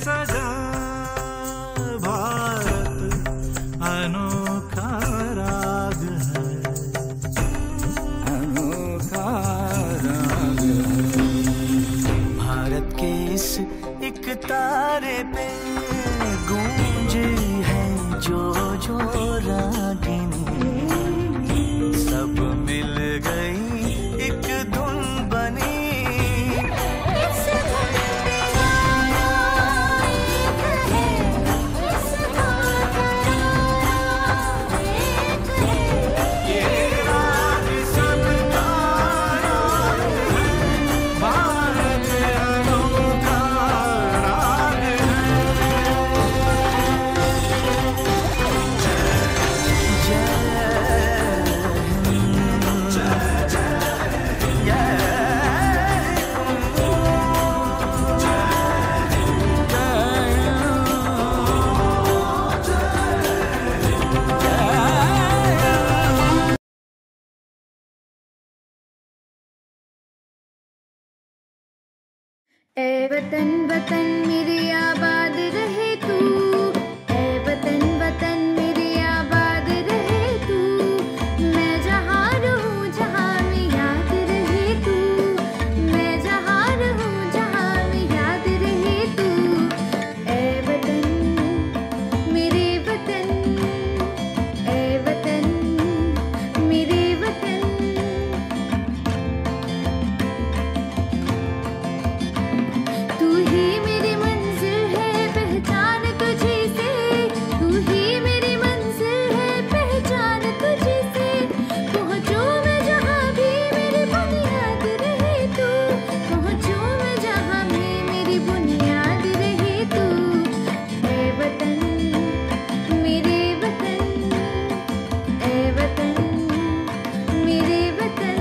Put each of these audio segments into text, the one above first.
सजा भारत अनोखा राग है, अनोखा राग है। भारत के इस एक तारे पे गूंजी है जो जो रागिनी, सब मिल गई एक धुन बनी। ऐ वतन वतन मेरी आबाद रहे तू, ऐ वतन वतन मेरी आबाद रहे तू, मैं जहाँ रहूँ जहाँ में याद रहे तू, मैं जहाँ रहूँ जहाँ में याद रहे तू। ऐ वतन मेरे वतन, ऐ वतन मेरे वतन। तू ही मेरी मंजिल है पहचान तुझी से, तू ही मेरी मंजिल है पहचान तुझी से। पहुँचूं मैं जहाँ भी मेरी बुनियाद रहे तू, पहुँचूं मैं जहाँ भी मेरी बुनियाद रहे तू। ऐ वतन मेरे वतन, ऐ वतन मेरे वतन।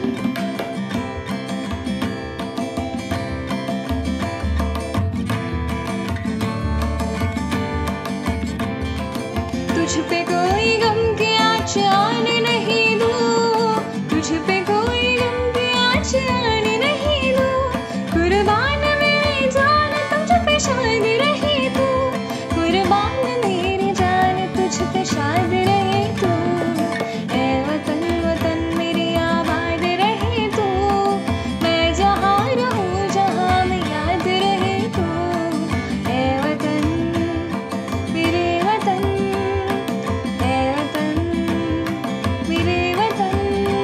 तुझ पे कोई गम के आँच आने नहीं दूँ, तुझ पे कोई गम के आँच आने नहीं दूँ। कुर्बान मेरी जान तुझ पे शाद रहे तू, कुर्बान मेरी जान तुझ पे शाद रहे तू। ऐ वतन वतन मेरी आबाद रहे तू, मैं जहाँ रहूँ जहाँ में याद रहे तू। ऐ वतन मेरे वतन, ऐ वतन मेरे वतन,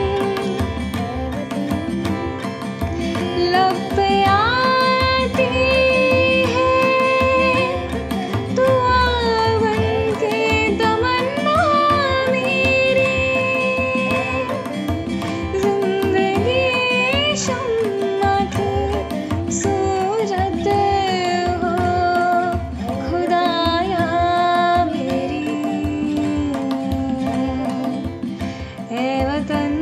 लब पे आती है दुआ बन के तमन्ना मेरी, जिंदगी शम्मा की सूरत हो खुदाया मेरी। ऐ वतन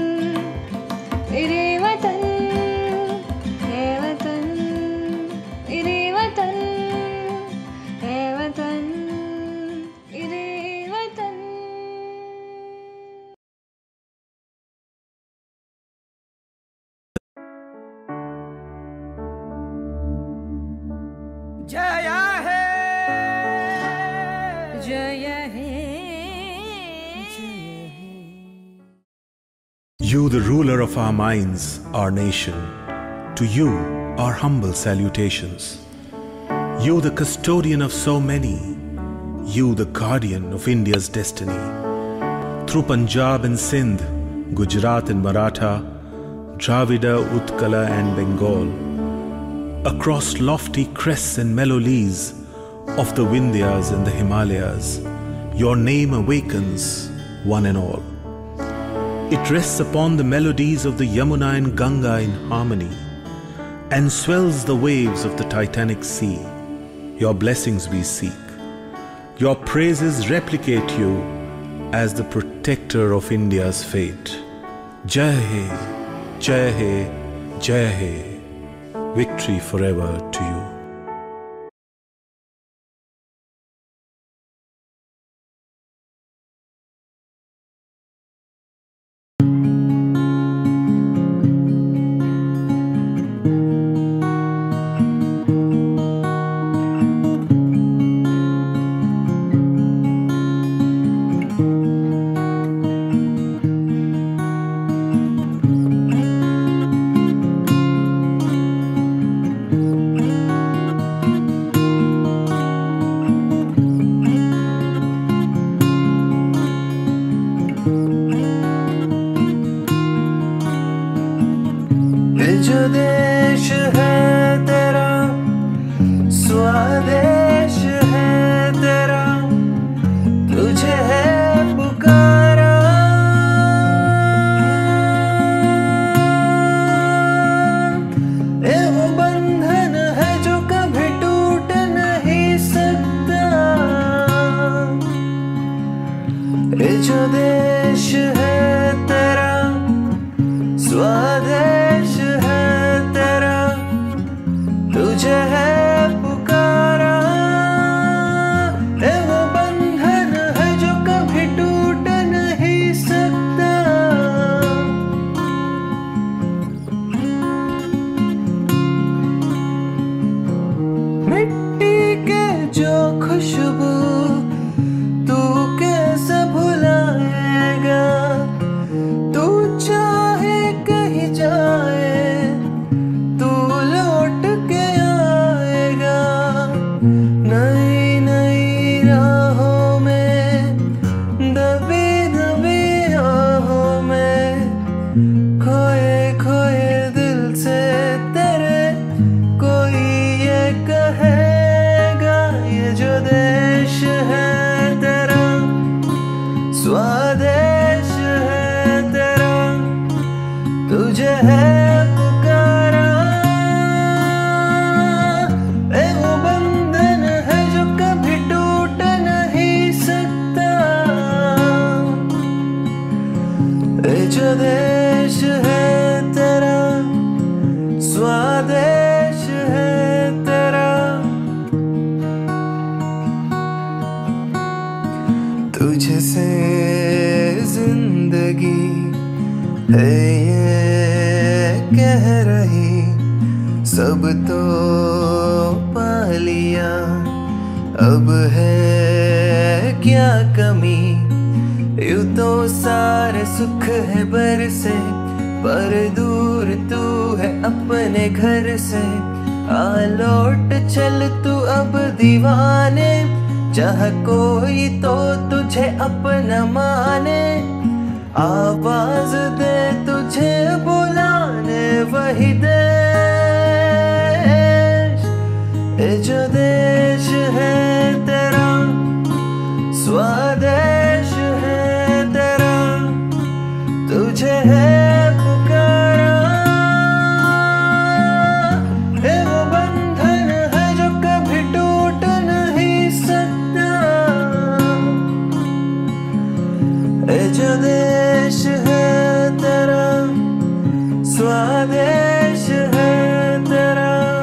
मेरे वतन, ऐ वतन मेरे वतन, ऐ वतन मेरे वतन। जय है, जय हे You, the ruler of our minds, our nation, to you our humble salutations. You, the custodian of so many, you, the guardian of India's destiny. Through Punjab and Sindh, Gujarat and Maratha, Dravida, Utkala and Bengal, across lofty crests and melodies of the Vindhyas and the Himalayas, your name awakens one and all. It rests upon the melodies of the Yamuna and Ganga in harmony, and swells the waves of the Titanic Sea. Your blessings we seek. Your praises replicate you as the protector of India's fate. Jai Hai, Jai Hai, Jai Hai. Victory forever to you. है तेरा, स्वदेश है तेरा, तुझे है पुकारा। ये वो बंधन है जो कभी टूट नहीं सकता। मिट्टी के जो खुशबू तू कैसे भुलाएगा, तू चाहे कहीं जाए तू लौट के आएगा। नई नई राहों में, दबी दबी राहों में, खोए खोए दिल से तेरे कोई ये कहेगा, ये जो देश है तेरा, स्वदेश है तेरा, तुझे है पुकारा। ये वो बंधन है जो कभी टूट नहीं सकता। ये जो देश है तेरा, स्वदेश है तेरा, तुझे से जिंदगी है ये कह रही, सब तो पा लिया, अब है क्या कमी। यूं तो सारे सुख है बरसे, पर दूर तू है अपने घर से। आ लौट चल तू अब दीवाने, चाह कोई तो तुझे अपना माने। आवाज दे तुझे बुलाने वही देश, ये जो देश है तेरा, स्वदेश है तेरा, तुझे है पुकारा। ये वो बंधन है जो कभी टूट नहीं सकता। ये जो देश है तेरा, स्वदेश है तेरा।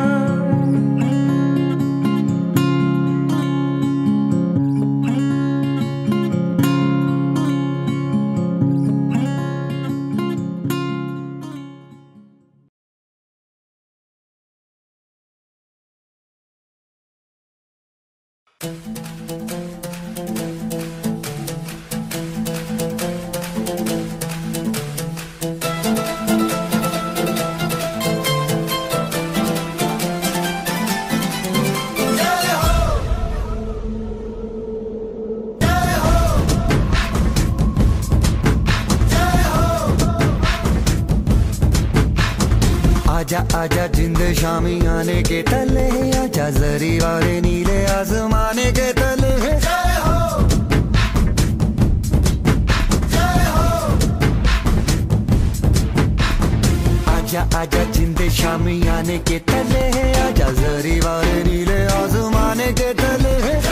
आजा आजा जिंद शामी आने के तले, आजा जरी वाले नीले आसमाने के तले। आजा आजा जिंद शामी आने के तले, आजा जरी वाले नीले आसमाने के तले।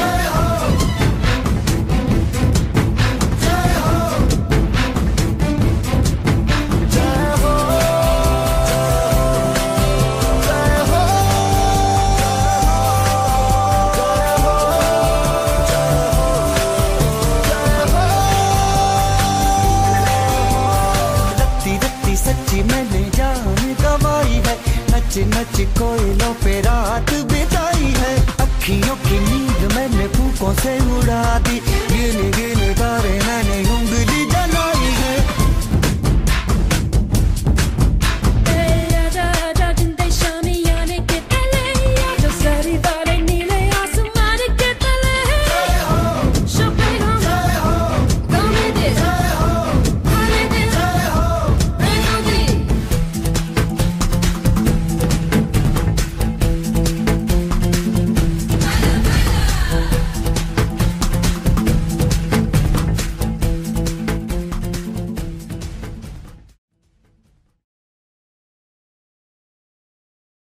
मैंने जान गवाई है, नच नच कोयलों पे रात बिताई है। अखियों की नींद मैंने फूकों से उड़ा दी,